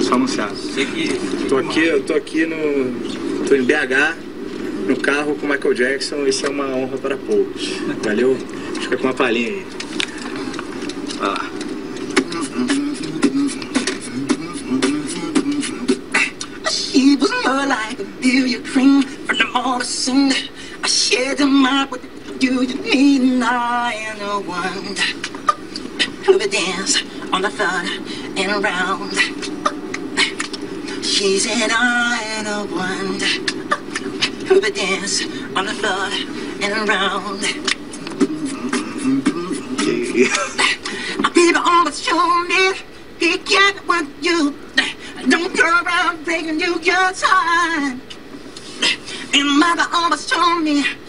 só anunciar. Tô em BH, no carro com o Michael Jackson. Isso é uma honra para poucos. Valeu? Fica com uma palhinha aí. Vai lá. She was more like a billiard cream from the morning. I shared the mind with you, you need an eye and a wand. Who would dance on the floor and around? She's an eye and a wand. Who would dance on the floor and around? People always show me he can't want you. Don't go around begging you your time. And mother always told me